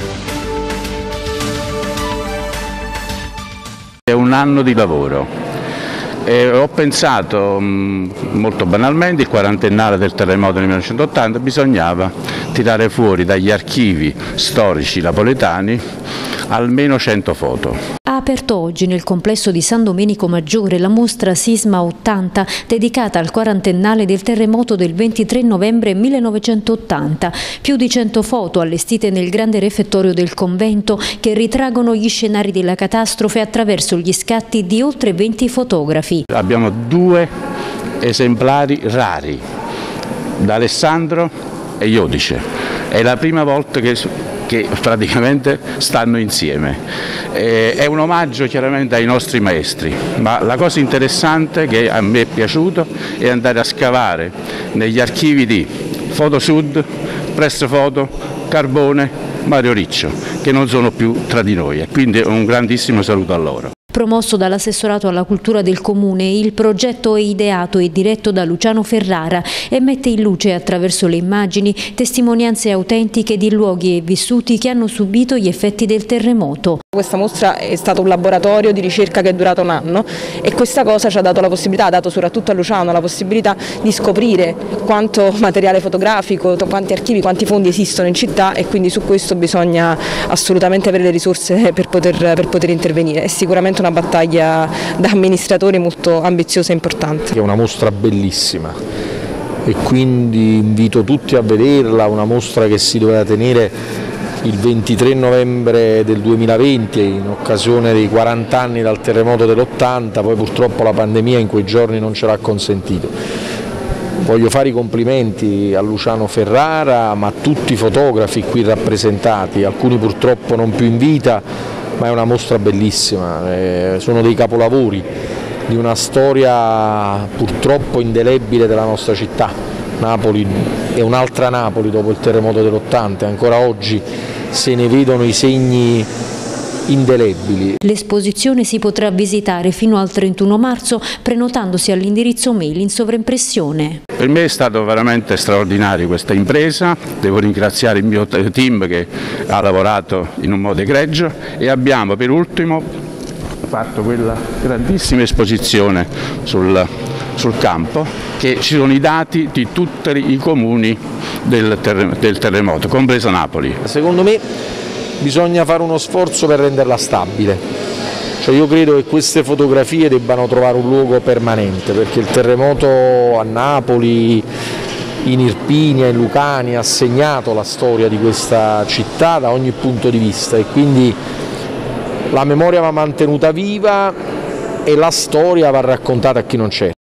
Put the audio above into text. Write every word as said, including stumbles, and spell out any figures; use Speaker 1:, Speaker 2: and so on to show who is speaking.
Speaker 1: È un anno di lavoro. E ho pensato mh, molto banalmente, il quarantennale del terremoto del millenovecentottanta, bisognava tirare fuori dagli archivi storici napoletani almeno cento foto.
Speaker 2: Ha aperto oggi nel complesso di San Domenico Maggiore la mostra Sisma ottanta dedicata al quarantennale del terremoto del ventitré novembre millenovecentottanta. Più di cento foto allestite nel grande refettorio del convento che ritraggono gli scenari della catastrofe attraverso gli scatti di oltre venti fotografi.
Speaker 1: Abbiamo due esemplari rari, da Alessandro e Iodice. È la prima volta che che praticamente stanno insieme. Eh, è un omaggio chiaramente ai nostri maestri, ma la cosa interessante che a me è piaciuto è andare a scavare negli archivi di Fotosud, Press Photo, Carbone, Mario Riccio, che non sono più tra di noi, e quindi un grandissimo saluto a loro.
Speaker 2: Promosso dall'assessorato alla cultura del comune, il progetto è ideato e diretto da Luciano Ferrara e mette in luce attraverso le immagini testimonianze autentiche di luoghi e vissuti che hanno subito gli effetti del terremoto.
Speaker 3: Questa mostra è stato un laboratorio di ricerca che è durato un anno e questa cosa ci ha dato la possibilità, ha dato soprattutto a Luciano la possibilità di scoprire quanto materiale fotografico, quanti archivi, quanti fondi esistono in città, e quindi su questo bisogna assolutamente avere le risorse per poter, per poter intervenire. È sicuramente una battaglia da amministratori molto ambiziosa e importante.
Speaker 4: È una mostra bellissima e quindi invito tutti a vederla, una mostra che si doveva tenere il ventitré novembre del duemilaventi in occasione dei quaranta anni dal terremoto dell'ottanta, poi purtroppo la pandemia in quei giorni non ce l'ha consentito. Voglio fare i complimenti a Luciano Ferrara, ma a tutti i fotografi qui rappresentati, alcuni purtroppo non più in vita, ma è una mostra bellissima, eh, sono dei capolavori di una storia purtroppo indelebile della nostra città. Napoli è un'altra Napoli dopo il terremoto dell'ottanta, ancora oggi se ne vedono i segni indelebili.
Speaker 2: L'esposizione si potrà visitare fino al trentuno marzo prenotandosi all'indirizzo mail in sovraimpressione.
Speaker 1: Per me è stato veramente straordinario questa impresa, devo ringraziare il mio team che ha lavorato in un modo egregio, e abbiamo per ultimo fatto quella grandissima esposizione sul, sul campo, che ci sono i dati di tutti i comuni del, terre, del terremoto, compresa Napoli.
Speaker 4: Secondo me bisogna fare uno sforzo per renderla stabile, cioè io credo che queste fotografie debbano trovare un luogo permanente, perché il terremoto a Napoli, in Irpinia, in Lucania ha segnato la storia di questa città da ogni punto di vista, e quindi la memoria va mantenuta viva e la storia va raccontata a chi non c'è.